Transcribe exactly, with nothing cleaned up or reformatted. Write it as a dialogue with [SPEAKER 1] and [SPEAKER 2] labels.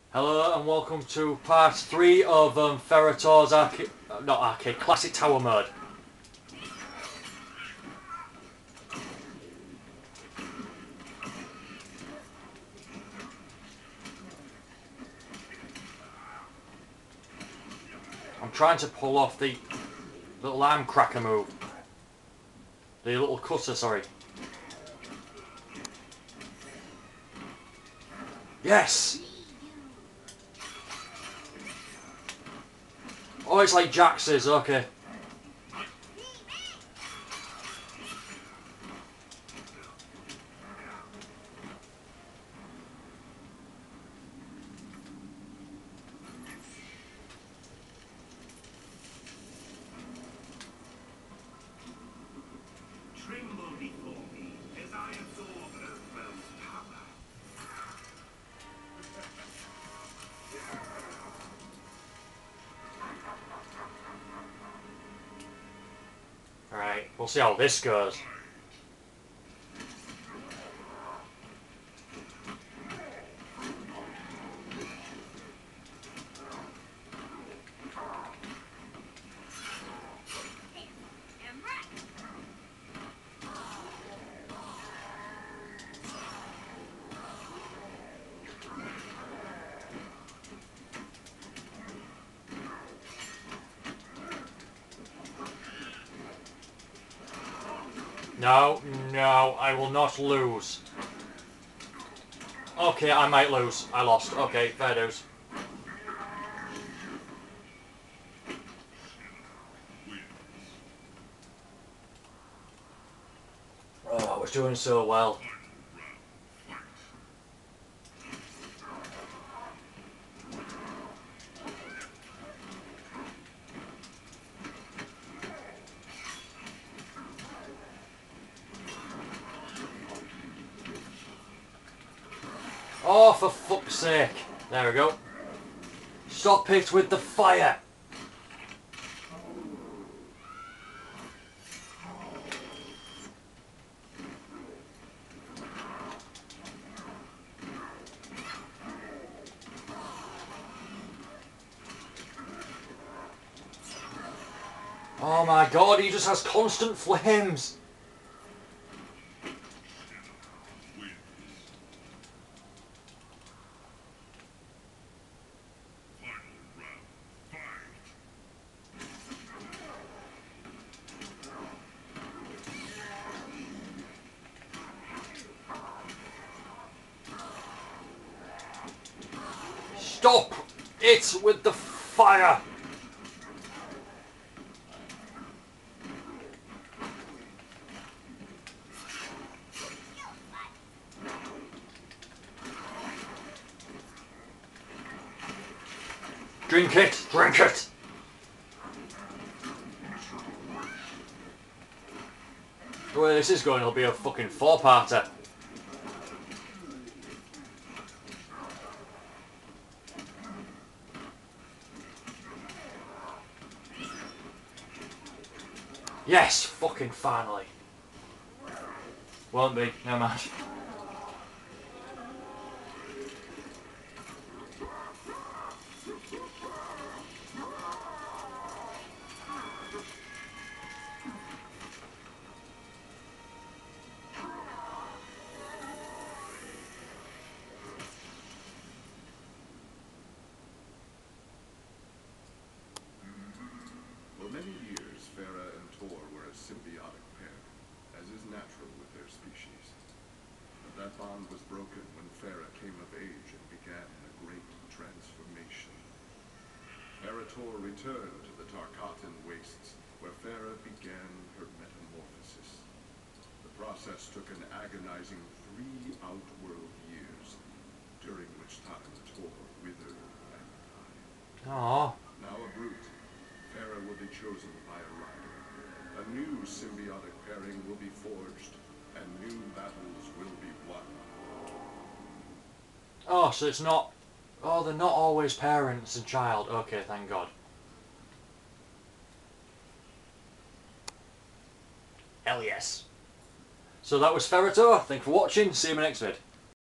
[SPEAKER 1] Hello and welcome to part three of um, Ferrator's arcade, not arcade, classic tower mode. I'm trying to pull off the little arm cracker move. The little cutter, sorry. Yes! Oh, it's like Jax's, okay. Alright, we'll see how this goes. No, no, I will not lose. Okay, I might lose. I lost. Okay, fair dues. Oh, I was doing so well. Oh, for fuck's sake. There we go. Stop it with the fire. Oh my god, he just has constant flames. Stop it with the fire. Drink it, drink it. The way this is going, it'll be a fucking four-parter. Yes, fucking finally. Won't be, never mind.
[SPEAKER 2] For many years, Farah and Tor were a symbiotic pair, as is natural with their species. But that bond was broken when Farah came of age and began a great transformation. Ferrator returned to the Tarkatan wastes, where Farah began her metamorphosis. The process took an agonizing three outworld years, during which time Tor withered and died.
[SPEAKER 1] Aww.
[SPEAKER 2] Now a brute, Farah will be chosen by a rider. A new symbiotic pairing will be forged, and new battles will be won.
[SPEAKER 1] Oh, so it's not... Oh, they're not always parents and child. Okay, thank God. Hell yes. So that was Ferrator. Thanks for watching. See you in my next vid.